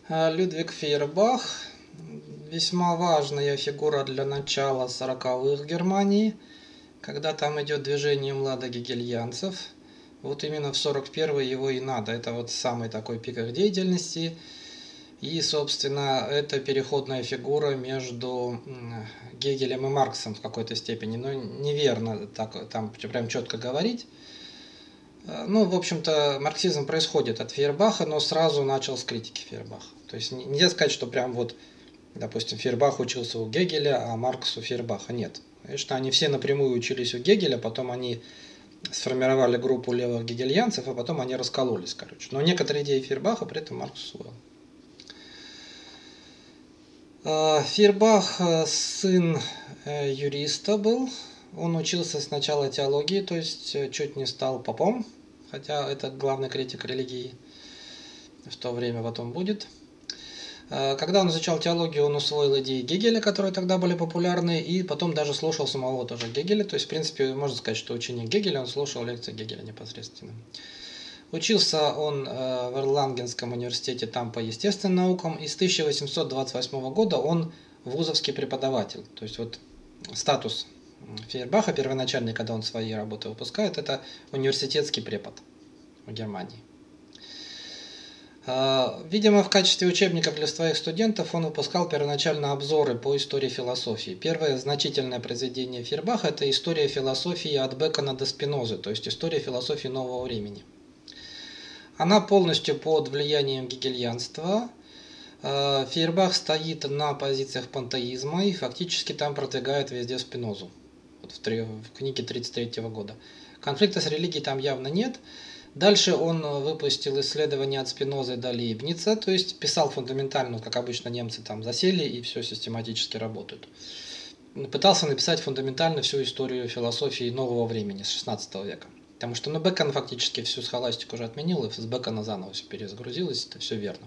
Людвиг Фейербах – весьма важная фигура для начала 40-х в Германии, когда там идет движение младогегельянцев. Вот именно в 41-й его и надо. Это вот самый такой пик их деятельности. И, собственно, это переходная фигура между Гегелем и Марксом в какой-то степени. Но неверно так, там прям четко говорить. Ну, в общем-то, марксизм происходит от Фейербаха, но сразу начал с критики Фейербаха. То есть нельзя сказать, что прям вот, допустим, Фейербах учился у Гегеля, а Маркс у Фейербаха. Нет. Конечно, они все напрямую учились у Гегеля, потом они сформировали группу левых гегельянцев, а потом они раскололись, короче. Но некоторые идеи Фейербаха при этом Маркс усвоил. Фейербах сын юриста был. Он учился сначала теологии, то есть чуть не стал попом, хотя это главный критик религии в то время потом будет. Когда он изучал теологию, он усвоил идеи Гегеля, которые тогда были популярны, и потом даже слушал самого тоже Гегеля. То есть, в принципе, можно сказать, что ученик Гегеля, он слушал лекции Гегеля непосредственно. Учился он в Эрлангенском университете там по естественным наукам, и с 1828 года он вузовский преподаватель. То есть вот статус Фейербаха первоначальный, когда он свои работы выпускает, это университетский препод в Германии. Видимо, в качестве учебников для своих студентов он выпускал первоначально обзоры по истории философии. Первое значительное произведение Фейербаха – это «История философии от Бекона до Спинозы», то есть «История философии нового времени». Она полностью под влиянием гегельянства. Фейербах стоит на позициях пантеизма и фактически там продвигает везде Спинозу. Вот в книге 1933 года. Конфликта с религией там явно нет. Дальше он выпустил исследования от Спинозы до Лейбница, то есть писал фундаментально, как обычно немцы там засели и все систематически работают. Пытался написать фундаментально всю историю философии нового времени с 16 века. Потому что Бекон фактически всю схоластику уже отменил, и с Бекона заново все перезагрузилось, это все верно.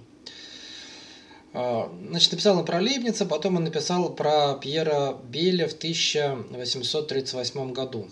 Значит, написал он про Лейбница, потом он написал про Пьера Бейля в 1838 году.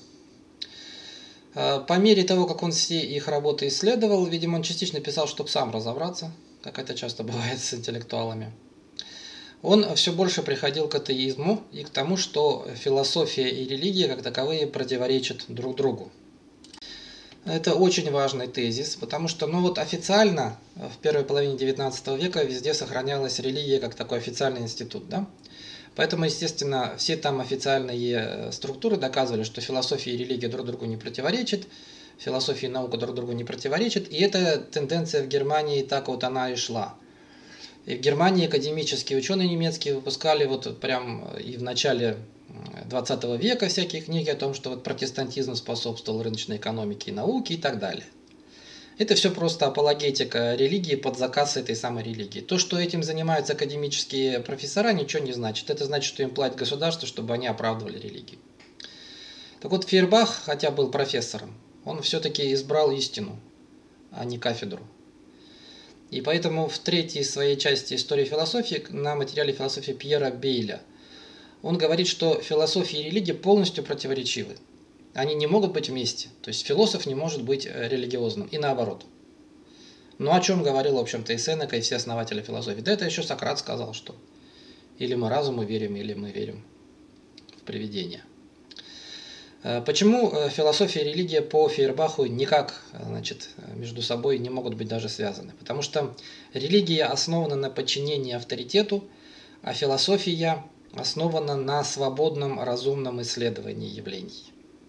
По мере того, как он все их работы исследовал, видимо, он частично писал, чтобы сам разобраться, как это часто бывает с интеллектуалами. Он все больше приходил к атеизму и к тому, что философия и религия как таковые противоречат друг другу. Это очень важный тезис, потому что официально в первой половине XIX века везде сохранялась религия как такой официальный институт. Да? Поэтому, естественно, все там официальные структуры доказывали, что философия и религия друг другу не противоречат, философия и наука друг другу не противоречат, и эта тенденция в Германии так вот она и шла. И в Германии академические ученые немецкие выпускали вот прям и в начале 20 века всякие книги о том, что вот протестантизм способствовал рыночной экономике и науке и так далее. Это все просто апологетика религии под заказ этой самой религии. То, что этим занимаются академические профессора, ничего не значит. Это значит, что им платит государство, чтобы они оправдывали религию. Так вот, Фейербах, хотя был профессором, он все-таки избрал истину, а не кафедру. И поэтому в третьей своей части истории философии на материале философии Пьера Бейля он говорит, что философия и религия полностью противоречивы. Они не могут быть вместе. То есть философ не может быть религиозным. И наоборот. Но о чем говорил, в общем-то, и Сенека, и все основатели философии. Да это еще Сократ сказал, что или мы разуму верим, или мы верим в привидения. Почему философия и религия по Фейербаху никак, между собой не могут быть даже связаны? Потому что религия основана на подчинении авторитету, а философия основана на свободном разумном исследовании явлений.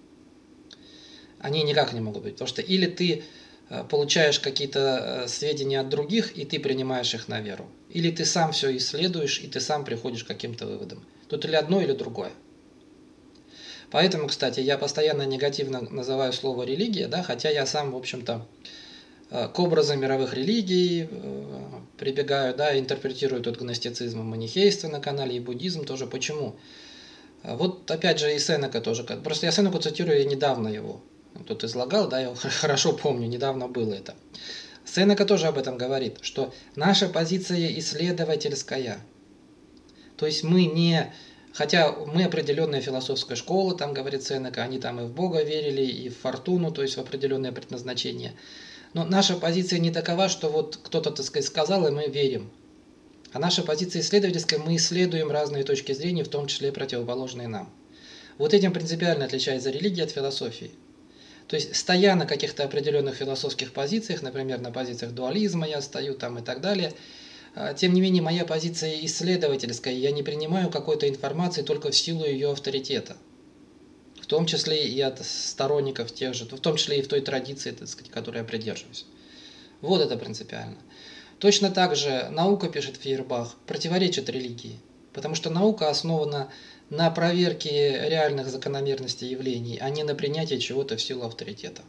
Они никак не могут быть, потому что или ты получаешь какие-то сведения от других, и ты принимаешь их на веру, или ты сам все исследуешь, и ты сам приходишь к каким-то выводам. Тут или одно, или другое. Поэтому, кстати, я постоянно негативно называю слово «религия», да, хотя я сам, в общем-то, к образам мировых религий прибегаю, да, интерпретирую тут гностицизм и манихейство на канале, и буддизм тоже. Почему? Вот опять же и Сенека тоже. Просто я Сенеку цитирую, я недавно его тут излагал, да, я его хорошо помню, недавно было это. Сенека тоже об этом говорит, что наша позиция исследовательская. То есть мы не... Хотя мы определенная философская школа, там говорит Сенека, они там и в Бога верили, и в фортуну, то есть в определенное предназначение. Но наша позиция не такова, что вот кто-то, так сказать, сказал, и мы верим. А наша позиция исследовательская, мы исследуем разные точки зрения, в том числе и противоположные нам. Вот этим принципиально отличается религия от философии. То есть, стоя на каких-то определенных философских позициях, например, на позициях дуализма я стою там и так далее, тем не менее, моя позиция исследовательская, я не принимаю какой-то информации только в силу ее авторитета. В том числе и от сторонников тех же, в том числе и в той традиции, так сказать, которой я придерживаюсь. Вот это принципиально. Точно так же наука, пишет Фейербах, противоречит религии, потому что наука основана на проверке реальных закономерностей явлений, а не на принятии чего-то в силу авторитета.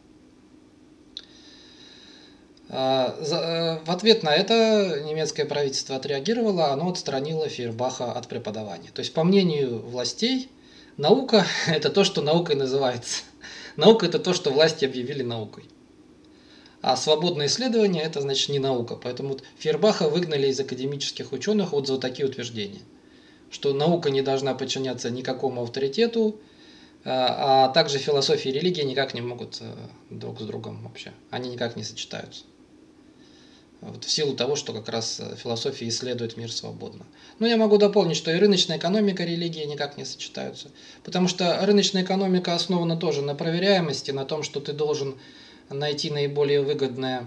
В ответ на это немецкое правительство отреагировало, оно отстранило Фейербаха от преподавания. То есть, по мнению властей, наука – это то, что наукой называется. Наука – это то, что власти объявили наукой. А свободное исследование – это, значит, не наука. Поэтому Фейербаха выгнали из академических ученых вот за такие утверждения. Что наука не должна подчиняться никакому авторитету, а также философия и религия никак не могут друг с другом вообще. Они никак не сочетаются. Вот в силу того, что как раз философия исследует мир свободно. Но я могу дополнить, что и рыночная экономика, и религия никак не сочетаются. Потому что рыночная экономика основана тоже на проверяемости, на том, что ты должен найти наиболее выгодное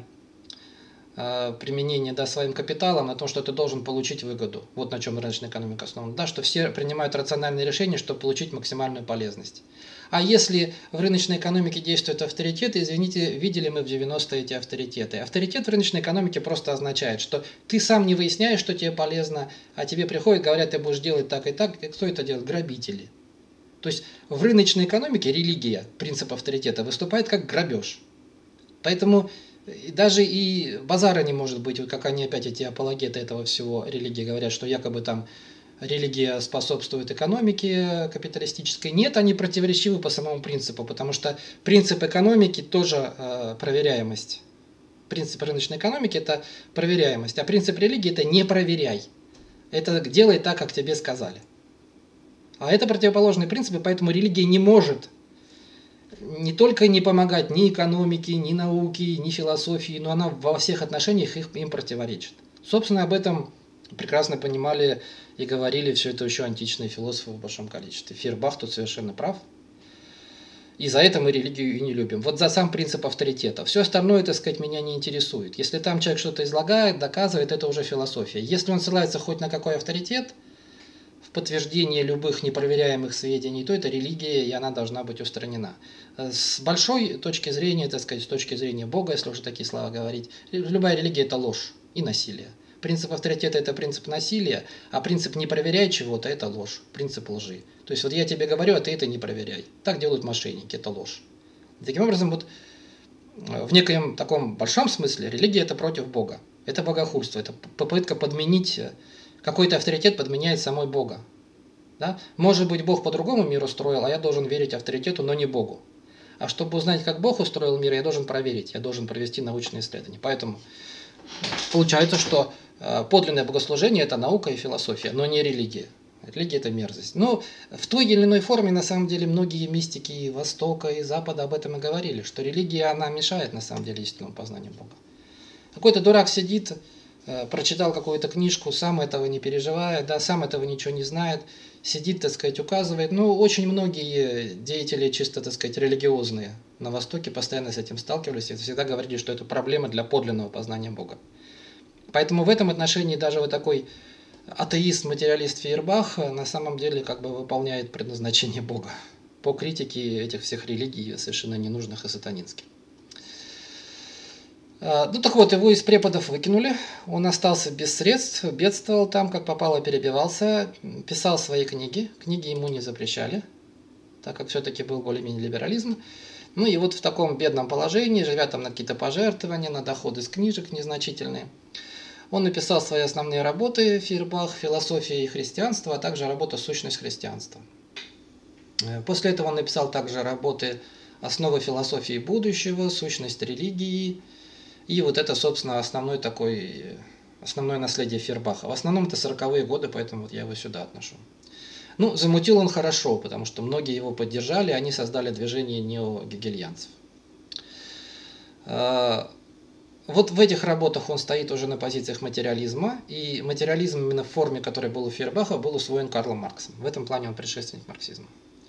применение своим капиталом, на том, что ты должен получить выгоду. Вот на чем рыночная экономика основана. Да, что все принимают рациональные решения, чтобы получить максимальную полезность. А если в рыночной экономике действуют авторитеты, извините, видели мы в 90-е эти авторитеты. Авторитет в рыночной экономике просто означает, что ты сам не выясняешь, что тебе полезно, а тебе приходят, говорят, ты будешь делать так и так. И кто это делает? Грабители. То есть в рыночной экономике религия, принцип авторитета, выступает как грабеж. Поэтому даже и базара не может быть, вот как они опять эти апологеты этого всего религии говорят, что якобы там религия способствует экономике капиталистической. Нет, они противоречивы по самому принципу, потому что принцип экономики тоже проверяемость. Принцип рыночной экономики – это проверяемость, а принцип религии – это не проверяй. Это делай так, как тебе сказали. А это противоположные принципы, поэтому религия не может не только не помогать ни экономике, ни науке, ни философии, но она во всех отношениях им противоречит. Собственно, об этом прекрасно понимали и говорили все это еще античные философы в большом количестве. Фейербах тут совершенно прав. И за это мы религию и не любим. Вот за сам принцип авторитета. Все остальное, так сказать, меня не интересует. Если там человек что-то излагает, доказывает, это уже философия. Если он ссылается хоть на какой авторитет, в подтверждение любых непроверяемых сведений, то это религия, и она должна быть устранена. С большой точки зрения, так сказать, с точки зрения Бога, если уже такие слова говорить, любая религия – это ложь и насилие. Принцип авторитета – это принцип насилия, а принцип «не проверяй чего-то» – это ложь, принцип лжи. То есть вот я тебе говорю, а ты это не проверяй. Так делают мошенники, это ложь. И таким образом, вот в некоем таком большом смысле религия – это против Бога. Это богохульство, это попытка подменить, какой-то авторитет подменяет самой Бога. Да? Может быть, Бог по-другому мир устроил, а я должен верить авторитету, но не Богу. А чтобы узнать, как Бог устроил мир, я должен проверить, я должен провести научные исследования. Поэтому получается, что подлинное богослужение – это наука и философия, но не религия. Религия – это мерзость. Но в той или иной форме, на самом деле, многие мистики и Востока, и Запада об этом и говорили, что религия, она мешает, на самом деле, истинному познанию Бога. Какой-то дурак сидит, прочитал какую-то книжку, сам этого не переживает, да, сам этого ничего не знает, сидит, так сказать, указывает. Ну, очень многие деятели чисто, так сказать, религиозные на Востоке постоянно с этим сталкивались и всегда говорили, что это проблема для подлинного познания Бога. Поэтому в этом отношении даже вот такой атеист-материалист Фейербах на самом деле как бы выполняет предназначение Бога по критике этих всех религий, совершенно ненужных и сатанинских. Ну так вот, его из преподов выкинули, он остался без средств, бедствовал там, как попало, перебивался, писал свои книги, книги ему не запрещали, так как все-таки был более-менее либерализм. Ну и вот в таком бедном положении, живя там на какие-то пожертвования, на доходы с книжек незначительные, он написал свои основные работы, Фейербах, «Философия и христианство», а также работа «Сущность христианства». После этого он написал также работы «Основы философии будущего», «Сущность религии». И вот это, собственно, основное наследие Фейербаха. В основном это 40-е годы, поэтому вот я его сюда отношу. Ну, замутил он хорошо, потому что многие его поддержали, они создали движение неогегельянцев. Вот в этих работах он стоит уже на позициях материализма, и материализм именно в форме, которая была у Фейербаха, был усвоен Карлом Марксом. В этом плане он предшественник марксизма.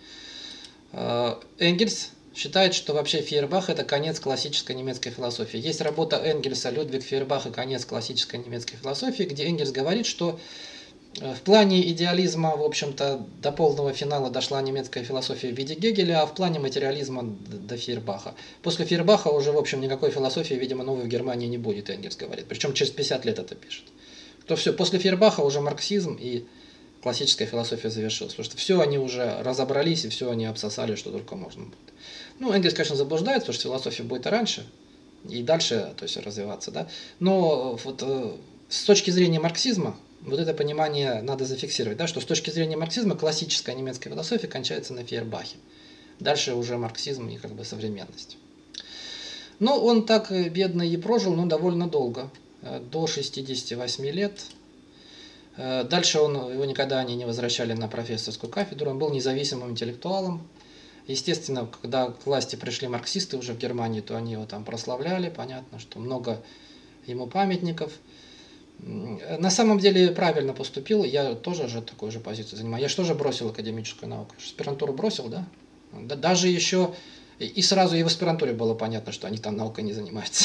Энгельс считает, что вообще Фейербах – это конец классической немецкой философии. Есть работа Энгельса «Людвиг Фейербах и конец классической немецкой философии», где Энгельс говорит, что в плане идеализма, в общем-то, до полного финала дошла немецкая философия в виде Гегеля, а в плане материализма до Фейербаха. После Фейербаха уже, в общем, никакой философии, видимо, новой в Германии не будет, Энгельс говорит. Причем через 50 лет это пишет. То все, после Фейербаха уже марксизм и классическая философия завершилась. Потому что все они уже разобрались и все они обсосали, что только можно будет. Ну, Энгельс, конечно, заблуждается, потому что философия будет и раньше, и дальше, то есть, развиваться, да. Но вот с точки зрения марксизма, вот это понимание надо зафиксировать, да, что с точки зрения марксизма классическая немецкая философия кончается на Фейербахе. Дальше уже марксизм и как бы современность. Но он так бедно и прожил, но довольно долго, до 68 лет. Дальше его никогда они не возвращали на профессорскую кафедру, он был независимым интеллектуалом. Естественно, когда к власти пришли марксисты уже в Германии, то они его там прославляли, понятно, что много ему памятников. На самом деле правильно поступил, я тоже же такую же позицию занимаю. Я же тоже бросил академическую науку, аспирантуру бросил, да? Даже еще, и сразу и в аспирантуре было понятно, что они там наукой не занимаются.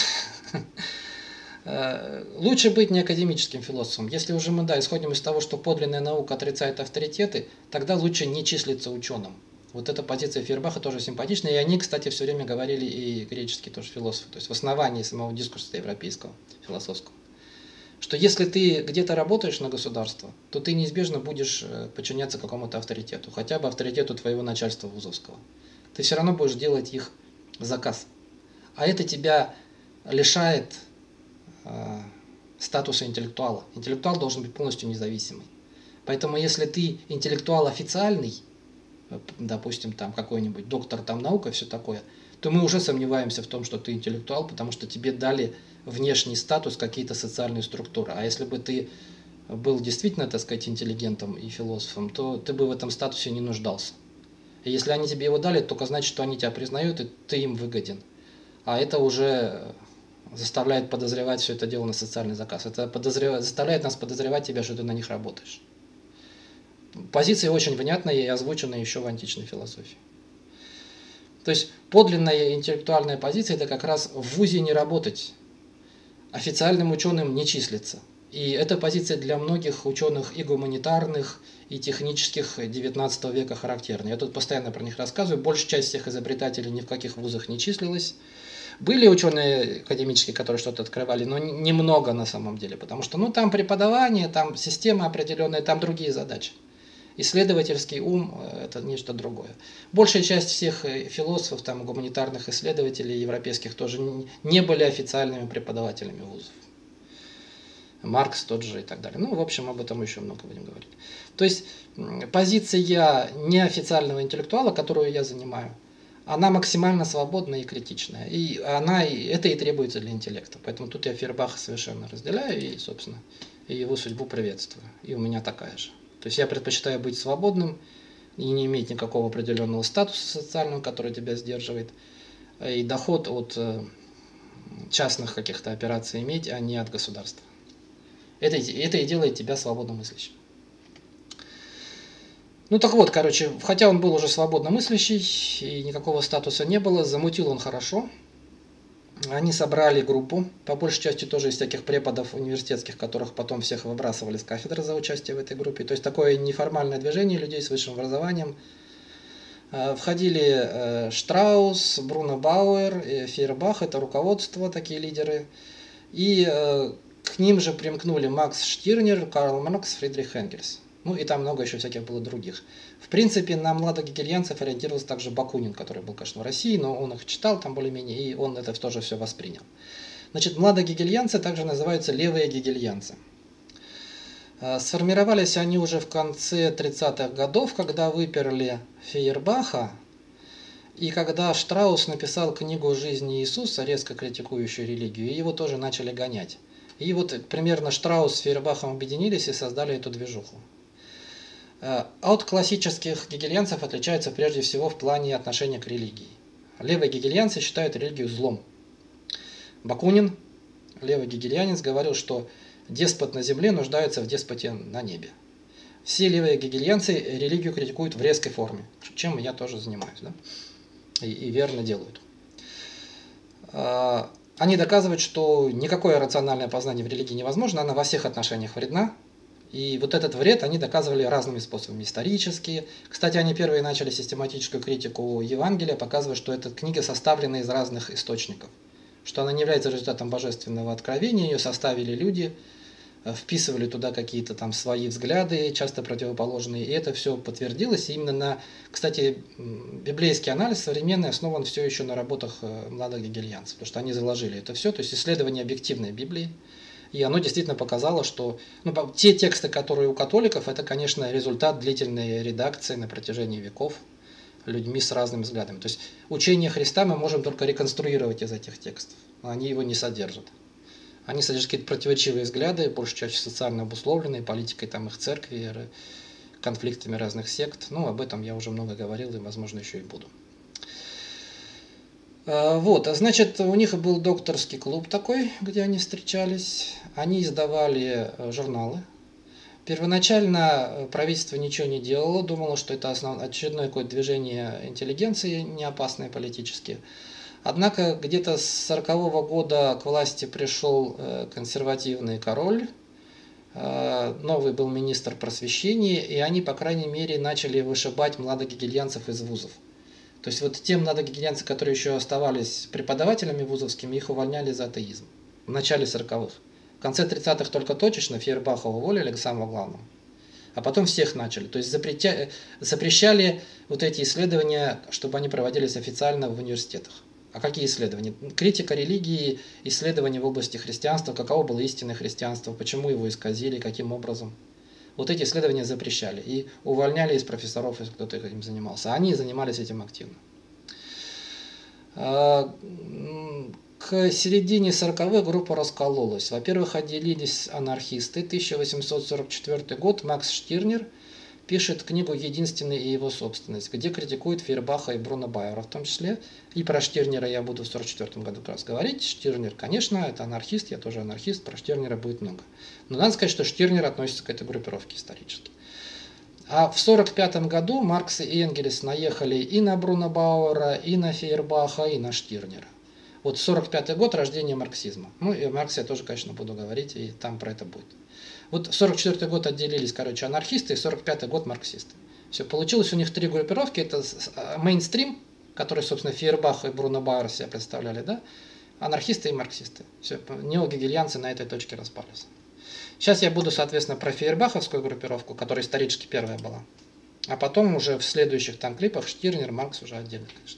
Лучше быть не академическим философом. Если уже мы, да, исходим из того, что подлинная наука отрицает авторитеты, тогда лучше не числиться ученым. Вот эта позиция Фейербаха тоже симпатичная, и они, кстати, все время говорили, и греческие тоже философы, то есть в основании самого дискурса европейского, философского, что если ты где-то работаешь на государство, то ты неизбежно будешь подчиняться какому-то авторитету, хотя бы авторитету твоего начальства вузовского. Ты все равно будешь делать их заказ. А это тебя лишает статуса интеллектуала. Интеллектуал должен быть полностью независимый. Поэтому если ты интеллектуал официальный, допустим, там какой-нибудь доктор там наук и все такое, то мы уже сомневаемся в том, что ты интеллектуал, потому что тебе дали внешний статус, какие-то социальные структуры. А если бы ты был действительно, так сказать, интеллигентом и философом, то ты бы в этом статусе не нуждался. И если они тебе его дали, то только значит, что они тебя признают, и ты им выгоден. А это уже заставляет подозревать все это дело на социальный заказ. Это заставляет нас подозревать тебя, что ты на них работаешь. Позиция очень внятная и озвучена еще в античной философии. То есть подлинная интеллектуальная позиция – это как раз в вузе не работать, официальным ученым не числиться. И эта позиция для многих ученых и гуманитарных, и технических XIX века характерна. Я тут постоянно про них рассказываю. Большая часть всех изобретателей ни в каких вузах не числилась. Были ученые академические, которые что-то открывали, но немного на самом деле, потому что там преподавание, там система определенная, там другие задачи. Исследовательский ум – это нечто другое. Большая часть всех философов, там, гуманитарных исследователей европейских тоже не были официальными преподавателями вузов. Маркс тот же и так далее. В общем, об этом еще много будем говорить. То есть позиция неофициального интеллектуала, которую я занимаю, она максимально свободная и критичная. И это и требуется для интеллекта. Поэтому тут я Фейербаха совершенно разделяю и, собственно, и его судьбу приветствую. И у меня такая же. То есть я предпочитаю быть свободным и не иметь никакого определенного статуса социального, который тебя сдерживает, и доход от частных каких-то операций иметь, а не от государства. Это и делает тебя свободно мыслящим. Так вот, хотя он был уже свободно мыслящий, и никакого статуса не было, замутил он хорошо. Они собрали группу, по большей части тоже из всяких преподов университетских, которых потом всех выбрасывали с кафедры за участие в этой группе. То есть такое неформальное движение людей с высшим образованием. Входили Штраус, Бруно Бауэр, Фейербах, это руководство, такие лидеры. И к ним же примкнули Макс Штирнер, Карл Маркс, Фридрих Энгельс. И там много еще всяких было других. В принципе, на младогегельянцев ориентировался также Бакунин, который был, конечно, в России, но он их читал там более-менее, и он это тоже все воспринял. Значит, младогегельянцы также называются левые гегельянцы. Сформировались они уже в конце 30-х годов, когда выперли Фейербаха, и когда Штраус написал книгу «Жизнь Иисуса», резко критикующую религию, и его тоже начали гонять. И вот примерно Штраус с Фейербахом объединились и создали эту движуху. От классических гегельянцев отличаются прежде всего в плане отношения к религии. Левые гегельянцы считают религию злом. Бакунин левый гегельянец, говорил, что деспот на земле нуждается в деспоте на небе. Все левые гегельянцы религию критикуют в резкой форме, чем я тоже занимаюсь, да? И верно делают. Они доказывают, что никакое рациональное познание в религии невозможно, она во всех отношениях вредна. И вот этот вред они доказывали разными способами, исторически. Кстати, они первые начали систематическую критику Евангелия, показывая, что эта книга составлена из разных источников, что она не является результатом божественного откровения, ее составили люди, вписывали туда какие-то там свои взгляды, часто противоположные, и это все подтвердилось. И именно кстати, библейский анализ современный основан все еще на работах младых гегельянцев, потому что они заложили это все, то есть исследование объективной Библии, и оно действительно показало, что те тексты, которые у католиков, это, конечно, результат длительной редакции на протяжении веков людьми с разными взглядами. То есть учение Христа мы можем только реконструировать из этих текстов, они его не содержат. Они содержат какие-то противоречивые взгляды, больше чаще социально обусловленные, политикой там их церкви, конфликтами разных сект. Об этом я уже много говорил и, возможно, еще и буду. Вот, значит, у них был докторский клуб такой, где они встречались. Они издавали журналы. Первоначально правительство ничего не делало, думало, что это очередное какое-то движение интеллигенции, не опасное политически. Однако где-то с 1940 года к власти пришел консервативный король, новый был министр просвещения, и они, по крайней мере, начали вышибать младогегельянцев из вузов. То есть вот те младогегельянцы, которые еще оставались преподавателями вузовскими, их увольняли за атеизм в начале 40-х. В конце 30-х только точечно Фейербаха уволили к самому главному. А потом всех начали. То есть запрещали вот эти исследования, чтобы они проводились официально в университетах. А какие исследования? Критика религии, исследования в области христианства, каково было истинное христианство, почему его исказили, каким образом. Вот эти исследования запрещали и увольняли из профессоров, если кто-то этим занимался. Они занимались этим активно. К середине 40-х группа раскололась. Во-первых, отделились анархисты. 1844 год Макс Штирнер пишет книгу «Единственный и его собственность», где критикует Фейербаха и Бруно Байера в том числе. И про Штирнера я буду в 1944 году как раз говорить. Штирнер, конечно, это анархист, я тоже анархист, про Штирнера будет много. Но надо сказать, что Штирнер относится к этой группировке исторически. А в 1945 году Маркс и Энгельс наехали и на Бруно Бауэра, и на Фейербаха, и на Штирнера. Вот 1945 год рождения марксизма. И о Марксе я тоже, конечно, буду говорить, и там про это будет. Вот 1944 год отделились, анархисты, и 1945 год марксисты. Все, получилось у них три группировки. Это мейнстрим, который, собственно, Фейербах и Бруно Бауэр себя представляли, да? Анархисты и марксисты. Все, неогегельянцы на этой точке распались. Сейчас я буду, соответственно, про фейербаховскую группировку, которая исторически первая была. А потом уже в следующих там клипах Штирнер, Маркс уже отдельно, конечно.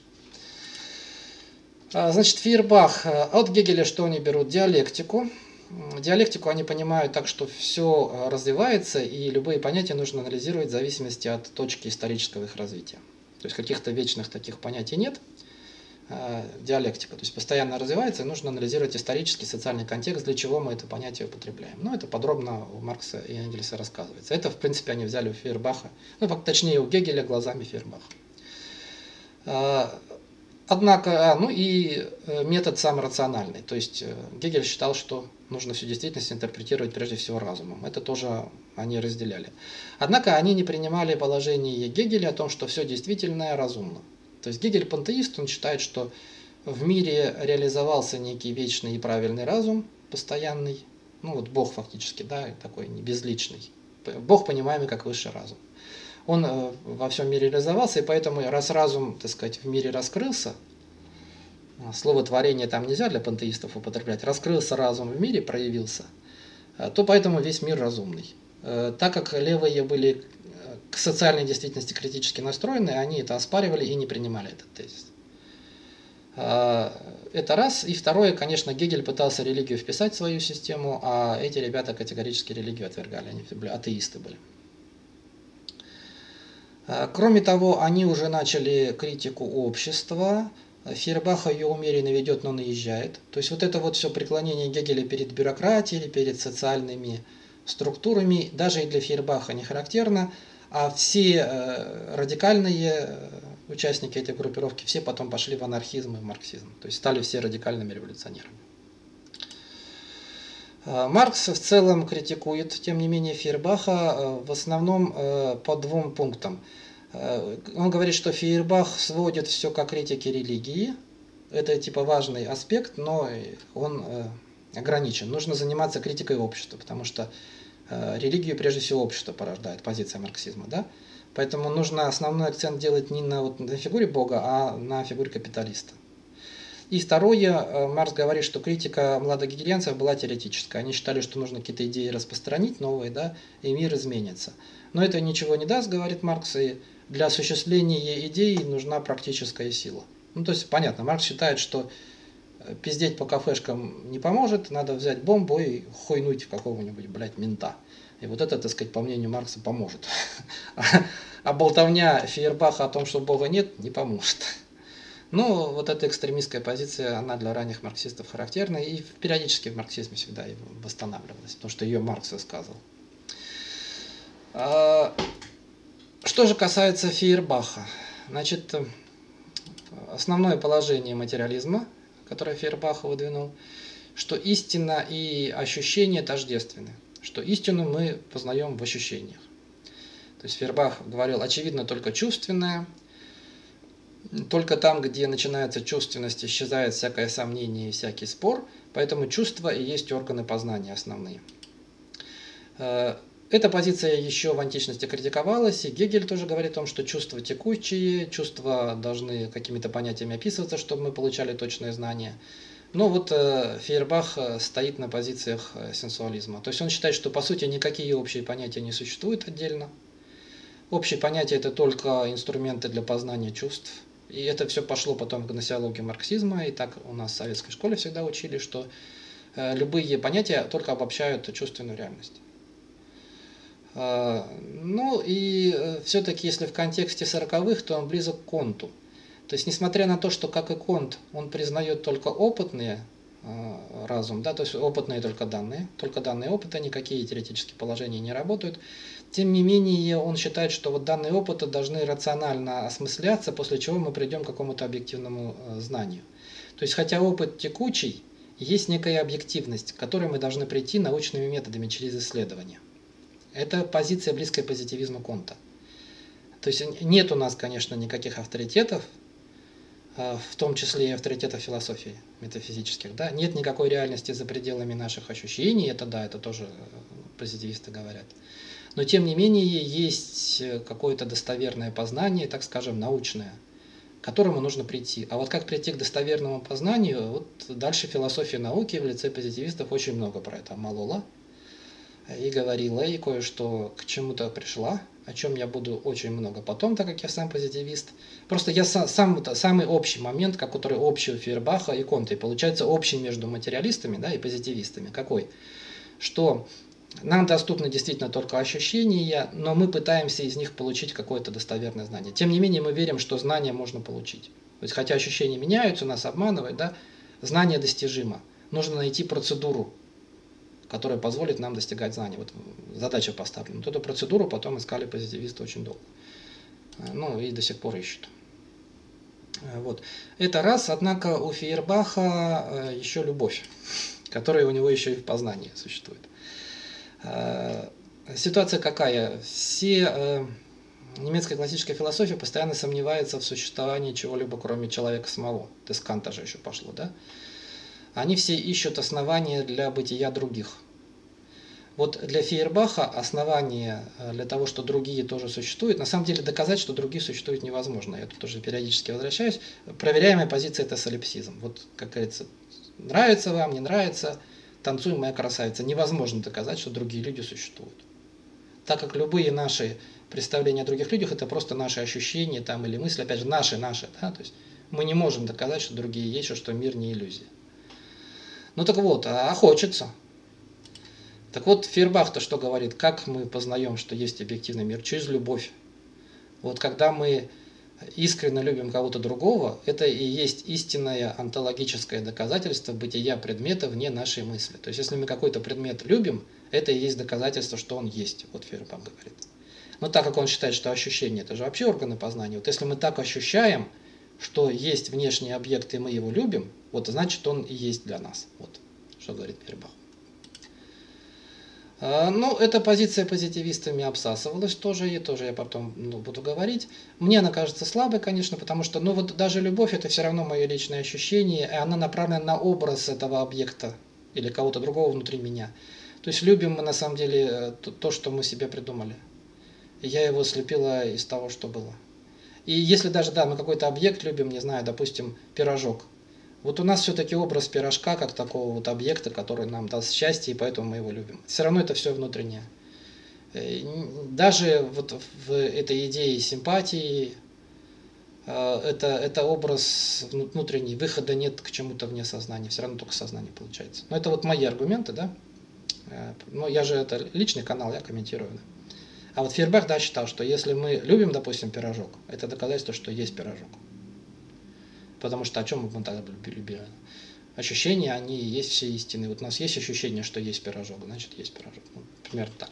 Значит, Фейербах, от Гегеля что они берут? Диалектику. Диалектику они понимают так, что все развивается, и любые понятия нужно анализировать в зависимости от точки исторического их развития. То есть каких-то вечных таких понятий нет. Диалектика, то есть постоянно развивается, и нужно анализировать исторический, социальный контекст, для чего мы это понятие употребляем. Это подробно у Маркса и Энгельса рассказывается. Это, в принципе, они взяли у Фейербаха, точнее, у Гегеля глазами Фейербаха. Однако, и метод сам рациональный. То есть Гегель считал, что нужно всю действительность интерпретировать прежде всего разумом. Это тоже они разделяли. Однако они не принимали положение Гегеля о том, что все действительное разумно. То есть Гегель пантеист, он считает, что в мире реализовался некий вечный и правильный разум, постоянный. Бог фактически, да, такой безличный. Бог, понимаемый как высший разум. Он во всем мире реализовался, и поэтому, раз разум, так сказать, в мире раскрылся, слово творение там нельзя для пантеистов употреблять, раскрылся разум в мире, проявился, то поэтому весь мир разумный. Так как левые были к социальной действительности критически настроены, они это оспаривали и не принимали этот тезис. Это раз. И второе, конечно, Гегель пытался религию вписать в свою систему, а эти ребята категорически религию отвергали, они атеисты были. Кроме того, они уже начали критику общества. Фейербах ее умеренно ведет, но наезжает. То есть это все преклонение Гегеля перед бюрократией, перед социальными структурами, даже и для Фейербаха не характерно. А все радикальные участники этой группировки, все потом пошли в анархизм и в марксизм. То есть стали все радикальными революционерами. Маркс в целом критикует, тем не менее, Фейербаха в основном по двум пунктам. Он говорит, что Фейербах сводит все к критике религии. Это типа важный аспект, но он ограничен. Нужно заниматься критикой общества, потому что религию прежде всего общество порождает, позиция марксизма. Да? Поэтому нужно основной акцент делать не на фигуре Бога, а на фигуре капиталиста. И второе, Маркс говорит, что критика младогегельянцев была теоретическая. Они считали, что нужно какие-то идеи распространить новые, да, и мир изменится. Но это ничего не даст, говорит Маркс, и для осуществления идей нужна практическая сила. Ну, то есть, понятно, Маркс считает, что пиздеть по кафешкам не поможет, надо взять бомбу и хуйнуть в какого-нибудь, блядь, мента. И вот это, так сказать, по мнению Маркса, поможет. А болтовня Фейербаха о том, что Бога нет, не поможет. Ну, вот эта экстремистская позиция, она для ранних марксистов характерна, и периодически в марксизме всегда восстанавливалась, потому что ее Маркс высказывал. Что же касается Фейербаха, значит, основное положение материализма, которое Фейербах выдвинул, что истина и ощущение тождественны, что истину мы познаем в ощущениях. То есть Фейербах говорил, очевидно только чувственное, только там, где начинается чувственность, исчезает всякое сомнение и всякий спор, поэтому чувства и есть органы познания основные. Эта позиция еще в античности критиковалась, и Гегель тоже говорит о том, что чувства текучие, чувства должны какими-то понятиями описываться, чтобы мы получали точное знание. Но вот Фейербах стоит на позициях сенсуализма. То есть он считает, что по сути никакие общие понятия не существуют отдельно. Общие понятия – это только инструменты для познания чувств. И это все пошло потом в гносеологию марксизма, и так у нас в советской школе всегда учили, что любые понятия только обобщают чувственную реальность. Ну и все-таки, если в контексте 40-х, то он близок к Конту. То есть, несмотря на то, что, как и Конт, он признает только опытные разум, да, то есть опытные только данные опыта, никакие теоретические положения не работают. Тем не менее, он считает, что вот данные опыты должны рационально осмысляться, после чего мы придем к какому-то объективному знанию. То есть, хотя опыт текучий, есть некая объективность, к которой мы должны прийти научными методами через исследование. Это позиция, близкая позитивизму Конта. То есть, нет у нас, конечно, никаких авторитетов, в том числе и авторитетов философии метафизических. Да? Нет никакой реальности за пределами наших ощущений, это да, это тоже позитивисты говорят. Но тем не менее есть какое-то достоверное познание, так скажем, научное, к которому нужно прийти. А вот как прийти к достоверному познанию, вот дальше философия науки в лице позитивистов очень много про это молола и говорила, и кое-что к чему-то пришла, о чем я буду очень много потом, так как я сам позитивист. Просто я самый общий момент, который общий у Фейербаха и Конта, и получается общий между материалистами, да, и позитивистами. Какой? Что нам доступны действительно только ощущения, но мы пытаемся из них получить какое-то достоверное знание. Тем не менее, мы верим, что знание можно получить. То есть, хотя ощущения меняются, нас обманывают, да, знание достижимо. Нужно найти процедуру, которая позволит нам достигать знаний. Вот задача поставлена. Вот эту процедуру потом искали позитивисты очень долго. Ну и до сих пор ищут. Вот. Это раз, однако у Фейербаха еще любовь, которая у него еще и в познании существует. Ситуация какая? Все немецкая классическая философия постоянно сомневается в существовании чего-либо, кроме человека самого. Это с Канта же еще пошло, да? Они все ищут основания для бытия других. Вот для Фейербаха основание для того, что другие тоже существуют, на самом деле доказать, что другие существуют, невозможно. Я тут тоже периодически возвращаюсь. Проверяемая позиция – это солипсизм. Вот, как говорится, нравится вам, не нравится, танцуй, моя красавица. Невозможно доказать, что другие люди существуют. Так как любые наши представления о других людях – это просто наши ощущения там, или мысли, опять же, наши, да? То есть мы не можем доказать, что другие есть, что мир не иллюзия. Ну так вот, а хочется. Так вот, Фейербах-то что говорит? Как мы познаем, что есть объективный мир? Через любовь. Вот когда мы искренне любим кого-то другого, это и есть истинное онтологическое доказательство бытия предмета вне нашей мысли. То есть, если мы какой-то предмет любим, это и есть доказательство, что он есть. Вот Фейербах говорит. Но так как он считает, что ощущение – это же вообще органы познания, вот если мы так ощущаем, что есть внешний объект, и мы его любим, вот значит, он и есть для нас. Вот что говорит Фейербах. Ну, эта позиция позитивистами обсасывалась тоже, и тоже я потом буду говорить. Мне она кажется слабой, конечно, потому что, ну вот даже любовь это все равно мое личное ощущение, и она направлена на образ этого объекта или кого-то другого внутри меня. То есть любим мы на самом деле то, что мы себе придумали. И я его слепила из того, что было. И если даже, да, мы какой-то объект любим, не знаю, допустим, пирожок. Вот у нас все-таки образ пирожка, как такого вот объекта, который нам даст счастье, и поэтому мы его любим. Все равно это все внутреннее. Даже вот в этой идее симпатии, это образ внутренний, выхода нет к чему-то вне сознания, все равно только сознание получается. Но это вот мои аргументы, да? Но я же, это личный канал, я комментирую. Да? А вот Фейербах, да, считал, что если мы любим, допустим, пирожок, это доказательство, что есть пирожок. Потому что о чем мы тогда любили? Ощущения, они есть все истины. Вот у нас есть ощущение, что есть пирожок, значит есть пирожок. Ну, примерно так.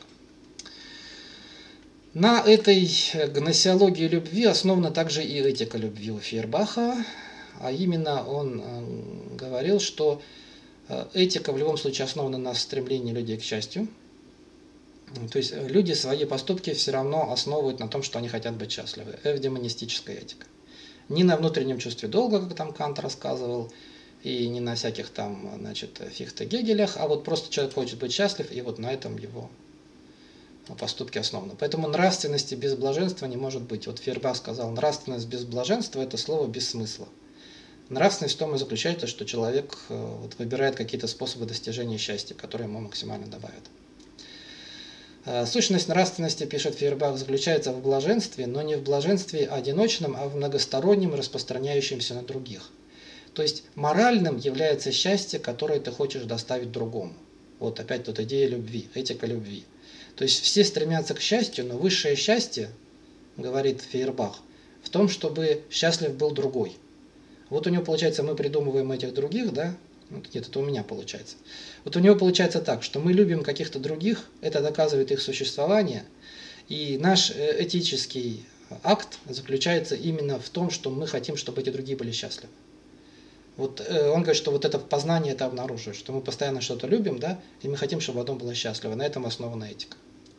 На этой гносеологии любви основана также и этика любви у Фейербаха. А именно он говорил, что этика в любом случае основана на стремлении людей к счастью. То есть люди свои поступки все равно основывают на том, что они хотят быть счастливы. Эвдемонистическая этика. Не на внутреннем чувстве долга, как там Кант рассказывал, и не на всяких там, значит, Фихте-Гегелях, а вот просто человек хочет быть счастлив, и вот на этом его поступки основаны. Поэтому нравственности без блаженства не может быть. Вот Фейербах сказал, нравственность без блаженства – это слово без смысла. Нравственность в том и заключается, что человек вот, выбирает какие-то способы достижения счастья, которые ему максимально добавят. Сущность нравственности, пишет Фейербах, заключается в блаженстве, но не в блаженстве одиночном, а в многостороннем, распространяющемся на других. То есть моральным является счастье, которое ты хочешь доставить другому. Вот опять тут идея любви, этика любви. То есть все стремятся к счастью, но высшее счастье, говорит Фейербах, в том, чтобы счастлив был другой. Вот у него получается, мы придумываем этих других, да? Нет, это у меня получается. Вот у него получается так, что мы любим каких-то других, это доказывает их существование, и наш этический акт заключается именно в том, что мы хотим, чтобы эти другие были счастливы. Вот он говорит, что вот это познание это обнаруживает, что мы постоянно что-то любим, да, и мы хотим, чтобы одно было счастливо. На этом основана этика.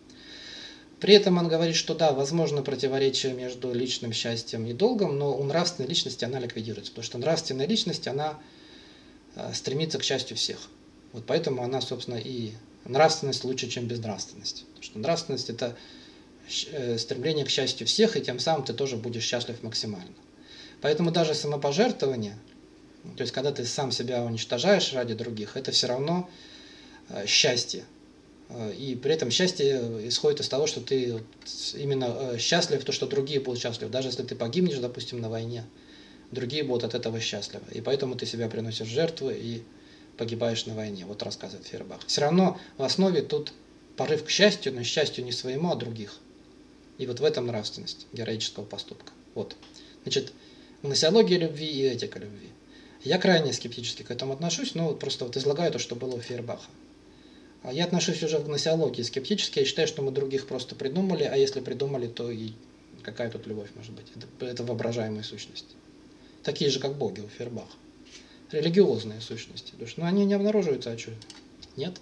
При этом он говорит, что да, возможно противоречие между личным счастьем и долгом, но у нравственной личности она ликвидируется, потому что нравственная личность, она стремится к счастью всех. Вот поэтому она, собственно, и нравственность лучше, чем безнравственность. Потому что нравственность – это стремление к счастью всех, и тем самым ты тоже будешь счастлив максимально. Поэтому даже самопожертвование, то есть когда ты сам себя уничтожаешь ради других, это все равно счастье. И при этом счастье исходит из того, что ты именно счастлив, то, что другие будут счастливы. Даже если ты погибнешь, допустим, на войне, другие будут от этого счастливы. И поэтому ты себя приносишь в жертву и погибаешь на войне. Вот рассказывает Фейербах. Все равно в основе тут порыв к счастью, но счастью не своему, а других. И вот в этом нравственность героического поступка. Вот. Значит, гносеология любви и этика любви. Я крайне скептически к этому отношусь, но просто вот излагаю то, что было у Фейербаха. Я отношусь уже в гносеологии скептически. Я считаю, что мы других просто придумали, а если придумали, то и какая тут любовь может быть? Это воображаемая сущность. Такие же, как боги у Фейербаха. Религиозные сущности. Но они не обнаруживаются, а что? Нет.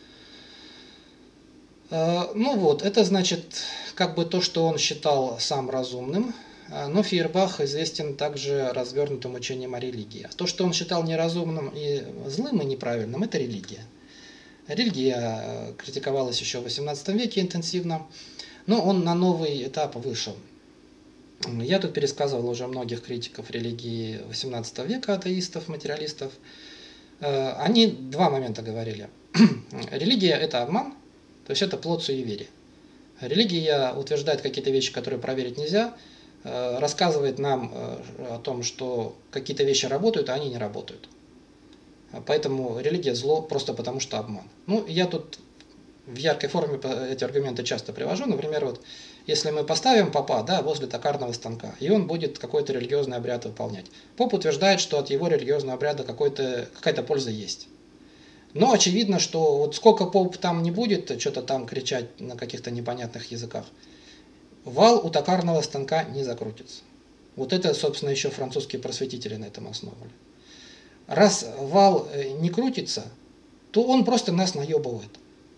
Ну вот, это значит, как бы то, что он считал сам разумным, но Фейербах известен также развернутым учением о религии. То, что он считал неразумным и злым и неправильным, это религия. Религия критиковалась еще в XVIII веке интенсивно, но он на новый этап вышел. Я тут пересказывал уже многих критиков религии XVIII века, атеистов, материалистов. Они два момента говорили. Религия – это обман, то есть это плод суеверия. Религия утверждает какие-то вещи, которые проверить нельзя, рассказывает нам о том, что какие-то вещи работают, а они не работают. Поэтому религия зло просто потому, что обман. Ну, я тут в яркой форме эти аргументы часто привожу. Например, вот если мы поставим попа, да, возле токарного станка, и он будет какой-то религиозный обряд выполнять. Поп утверждает, что от его религиозного обряда какая-то польза есть. Но очевидно, что вот сколько поп там не будет что-то там кричать на каких-то непонятных языках, вал у токарного станка не закрутится. Вот это, собственно, еще французские просветители на этом основывали. Раз вал не крутится, то он просто нас наебывает.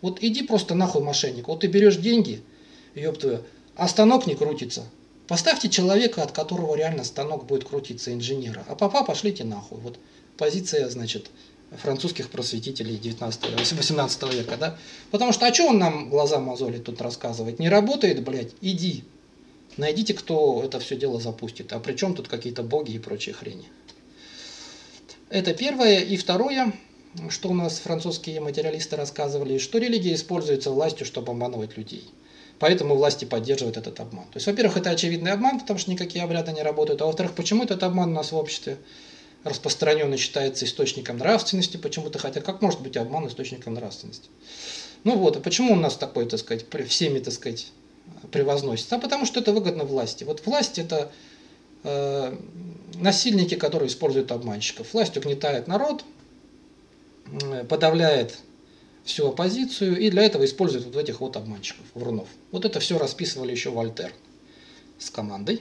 Вот иди просто нахуй, мошенник. Вот ты берешь деньги, ёб твою, а станок не крутится. Поставьте человека, от которого реально станок будет крутиться, инженера. А папа пошлите нахуй. Вот позиция, значит, французских просветителей 18 века, да? Потому что, а что он нам глаза мозолит тут рассказывает? Не работает, блядь, иди. Найдите, кто это все дело запустит. А при чем тут какие-то боги и прочие хрени? Это первое. И второе, что у нас французские материалисты рассказывали, что религия используется властью, чтобы обманывать людей. Поэтому власти поддерживают этот обман. То есть, во-первых, это очевидный обман, потому что никакие обряды не работают. А во-вторых, почему этот обман у нас в обществе распространенно считается источником нравственности почему-то, хотя как может быть обман источником нравственности? Ну вот, а почему у нас такой, так сказать, всеми, так сказать, превозносится? А потому что это выгодно власти. Вот власть это насильники, которые используют обманщиков. Власть угнетает народ, подавляет всю оппозицию и для этого используют вот этих вот обманщиков, врунов. Вот это все расписывали еще Вольтер с командой.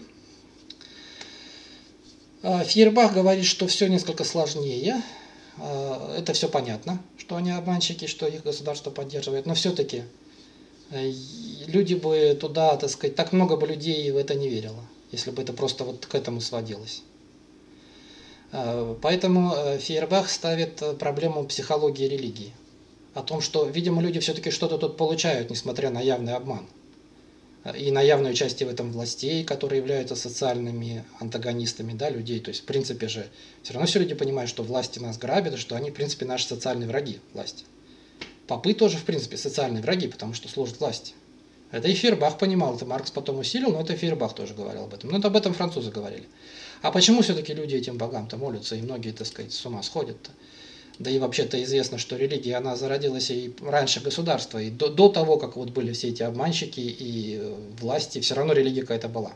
Фейербах говорит, что все несколько сложнее. Это все понятно, что они обманщики, что их государство поддерживает, но все-таки люди бы туда, так сказать, так много бы людей в это не верило, если бы это просто вот к этому сводилось. Поэтому Фейербах ставит проблему психологии религии. О том, что, видимо, люди все-таки что-то тут получают, несмотря на явный обман. И на явную часть в этом властей, которые являются социальными антагонистами, да, людей. То есть, в принципе же, все равно все люди понимают, что власти нас грабят, и что они, в принципе, наши социальные враги, власти. Попы тоже, в принципе, социальные враги, потому что служат власти. Это и Фейербах понимал, это Маркс потом усилил, но это Фейербах тоже говорил об этом. Но это об этом французы говорили. А почему все-таки люди этим богам-то молятся, и многие, так сказать, с ума сходят-то? Да и вообще-то известно, что религия, она зародилась и раньше государства, и до того, как вот были все эти обманщики и власти, все равно религия какая-то была.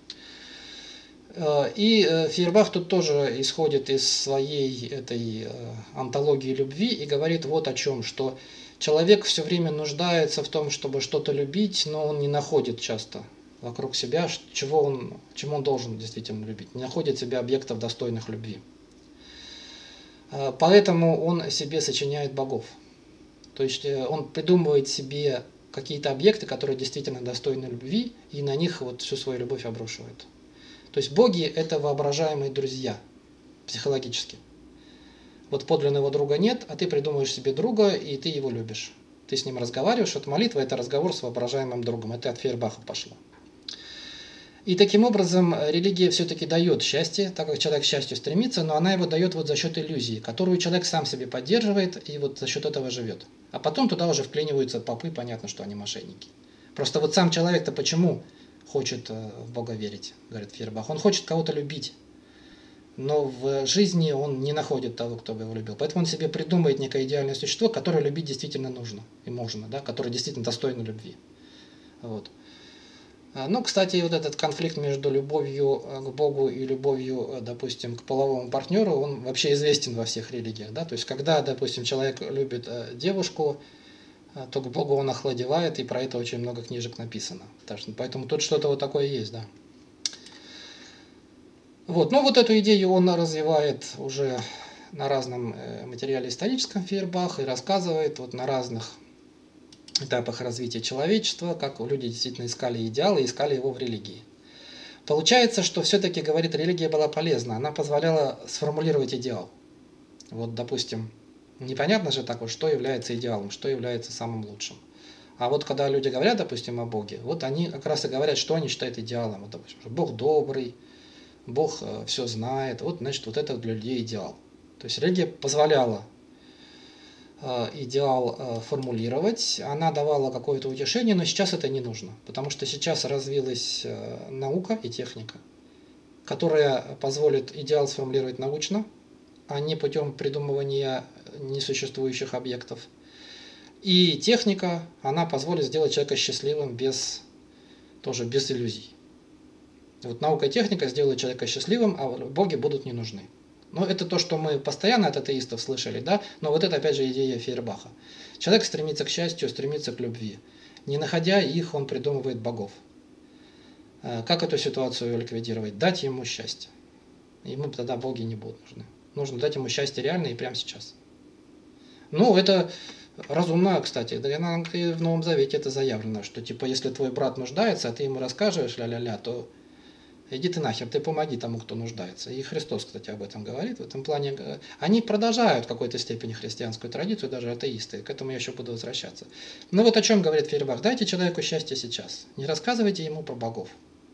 И Фейербах тут тоже исходит из своей этой антологии любви и говорит вот о чем, что человек все время нуждается в том, чтобы что-то любить, но он не находит часто вокруг себя, чему он должен действительно любить, не находит себя объектов, достойных любви. Поэтому он себе сочиняет богов. То есть он придумывает себе какие-то объекты, которые действительно достойны любви, и на них вот всю свою любовь обрушивает. То есть боги – это воображаемые друзья, психологически. Вот подлинного друга нет, а ты придумываешь себе друга, и ты его любишь. Ты с ним разговариваешь, вот молитва – это разговор с воображаемым другом. Это от Фейербаха пошло. И таким образом религия все-таки дает счастье, так как человек к счастью стремится, но она его дает вот за счет иллюзии, которую человек сам себе поддерживает и вот за счет этого живет. А потом туда уже вклиниваются попы, понятно, что они мошенники. Просто вот сам человек-то почему хочет в Бога верить, говорит Фейербах? Он хочет кого-то любить, но в жизни он не находит того, кто бы его любил. Поэтому он себе придумывает некое идеальное существо, которое любить действительно нужно и можно, да, которое действительно достойно любви. Вот. Ну, кстати, вот этот конфликт между любовью к Богу и любовью, допустим, к половому партнеру, он вообще известен во всех религиях. Да? То есть, когда, допустим, человек любит девушку, то к Богу он охладевает, и про это очень много книжек написано. Поэтому тут что-то вот такое есть, да. Вот. Ну, вот эту идею он развивает уже на разном материале историческом Фейербах и рассказывает вот на разных этапах развития человечества, как люди действительно искали идеал и искали его в религии. Получается, что все-таки, говорит, религия была полезна, она позволяла сформулировать идеал. Вот, допустим, непонятно же так вот, что является идеалом, что является самым лучшим. А вот когда люди говорят, допустим, о Боге, вот они как раз и говорят, что они считают идеалом. Вот, допустим, что Бог добрый, Бог все знает, вот, значит, вот это для людей идеал. То есть религия позволяла идеал формулировать, она давала какое-то утешение, но сейчас это не нужно, потому что сейчас развилась наука и техника, которая позволит идеал сформулировать научно, а не путем придумывания несуществующих объектов. И техника, она позволит сделать человека счастливым тоже без иллюзий. Вот наука и техника сделают человека счастливым, а боги будут не нужны. Но это то, что мы постоянно от атеистов слышали, да? Но вот это опять же идея Фейербаха. Человек стремится к счастью, стремится к любви. Не находя их, он придумывает богов. Как эту ситуацию ликвидировать? Дать ему счастье. Ему тогда боги не будут нужны. Нужно дать ему счастье реальное и прямо сейчас. Ну, это Разумно, кстати, да, и в Новом Завете это заявлено, что типа если твой брат нуждается, а ты ему расскажешь ля-ля-ля, то иди ты нахер, ты помоги тому, кто нуждается. И Христос, кстати, об этом говорит. В этом плане они продолжают в какой-то степени христианскую традицию, даже атеисты. К этому я еще буду возвращаться. Но вот о чем говорит Фейербах. Дайте человеку счастье сейчас. Не рассказывайте ему про богов.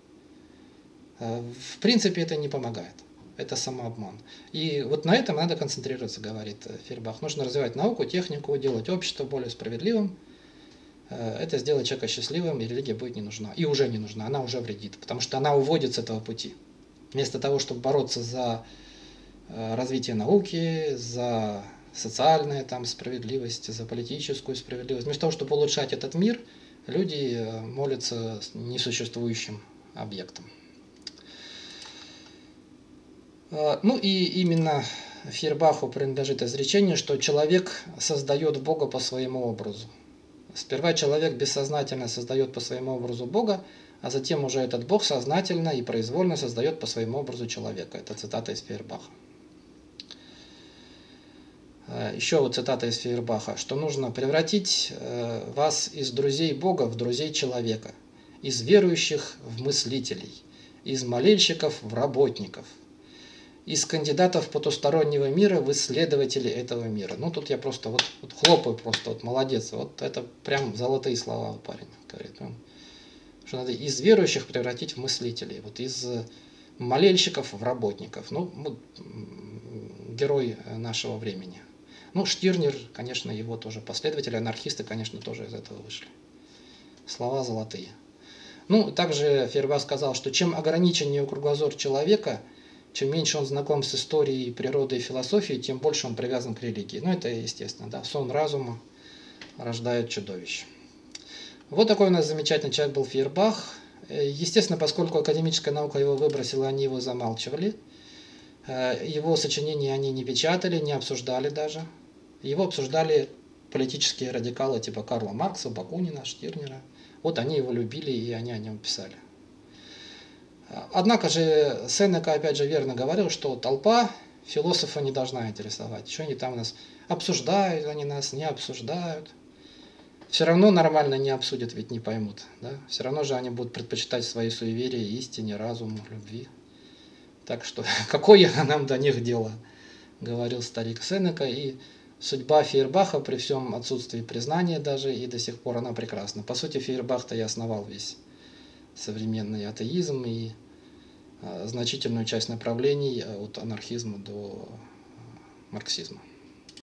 В принципе, это не помогает. Это самообман. И вот на этом надо концентрироваться, говорит Фейербах. Нужно развивать науку, технику, делать общество более справедливым. Это сделает человека счастливым, и религия будет не нужна. И уже не нужна, она уже вредит, потому что она уводит с этого пути. Вместо того, чтобы бороться за развитие науки, за социальную там, справедливость, за политическую справедливость, вместо того, чтобы улучшать этот мир, люди молятся несуществующим объектам. Ну и именно Фейербаху принадлежит изречение, что человек создает Бога по своему образу. Сперва человек бессознательно создает по своему образу Бога, а затем уже этот Бог сознательно и произвольно создает по своему образу человека. Это цитата из Фейербаха. Еще вот цитата из Фейербаха, что нужно превратить вас из друзей Бога в друзей человека, из верующих в мыслителей, из молельщиков в работников, из кандидатов потустороннего мира в исследователей этого мира. Ну, тут я просто вот хлопаю, просто вот молодец. Вот это прям золотые слова парень говорит. Что надо из верующих превратить в мыслителей, вот из молельщиков в работников. Ну, герой нашего времени. Ну, Штирнер, конечно, его тоже последователи, анархисты, конечно, тоже из этого вышли. Слова золотые. Ну, также Фейербах сказал, что чем ограниченнее кругозор человека, чем меньше он знаком с историей, природой и философией, тем больше он привязан к религии. Ну, это естественно, да. Сон разума рождает чудовище. Вот такой у нас замечательный человек был Фейербах. Естественно, поскольку академическая наука его выбросила, они его замалчивали. Его сочинения они не печатали, не обсуждали даже. Его обсуждали политические радикалы типа Карла Маркса, Бакунина, Штирнера. Вот они его любили, и они о нем писали. Однако же Сенека опять же верно говорил, что толпа философа не должна интересовать. Что они там нас обсуждают, они нас не обсуждают. Все равно нормально не обсудят, ведь не поймут. Да? Все равно же они будут предпочитать свои суеверия истине, разуму, любви. Так что какое нам до них дело, говорил старик Сенека. И судьба Фейербаха при всем отсутствии признания даже, и до сих пор она прекрасна. По сути, Фейербах-то и основал весь современный атеизм и значительную часть направлений от анархизма до марксизма.